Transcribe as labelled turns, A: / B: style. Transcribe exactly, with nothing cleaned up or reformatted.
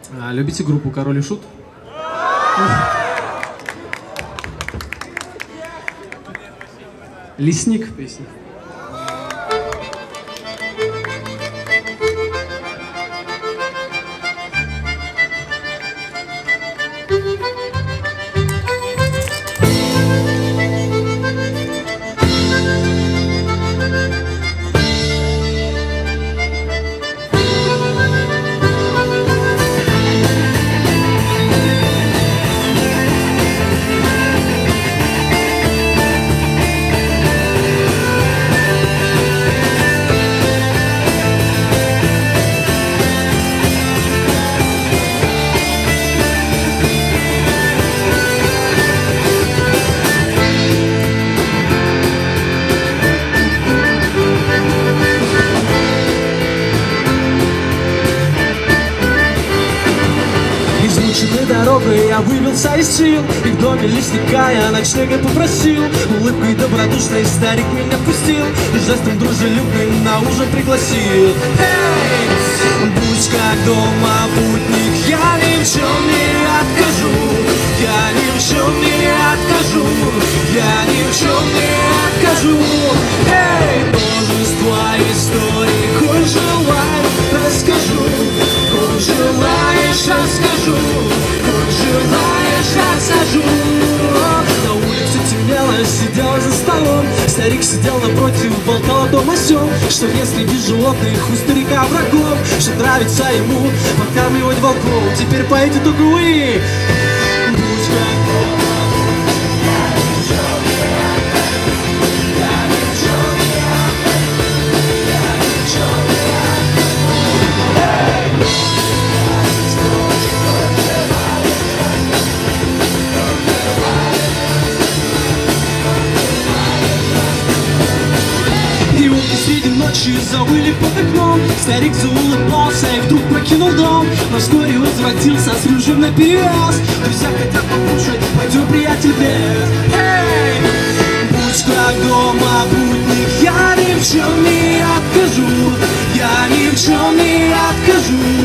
A: А, любите группу Король и Шут? Лесник песня.
B: Дорогой я выбился из сил, и в доме лесника я ночлега попросил. Улыбкой добродушной старик меня пустил и жестом дружелюбным на ужин пригласил. Эй, будь как дома путник, я ни в чем не откажу. Я ни в чем не откажу. Я ни в чем не откажу. Эй, множество историй, коль желаешь, расскажу. Коль желаешь, расскажу. Желаешь, расскажу. На улице темнело, сидел за столом. Старик сидел напротив, болтал о том о сём, что если без животных у старика врагов, что нравится ему подкармливать волков. Теперь поэте только вы. Будь как дома, я ни в чем не откажу. Я ни в чем не откажу. Я ни в чем не откажу. Среди ночи завыли под окном. Старик заулыбался и вдруг покинул дом. Но вскоре возвратился с ружьем наперевес. Друзья хотят покушать, пойдем, приятель, без. Эй! Будь как дома путник, я ни в чем не откажу. Я ни в чем не откажу.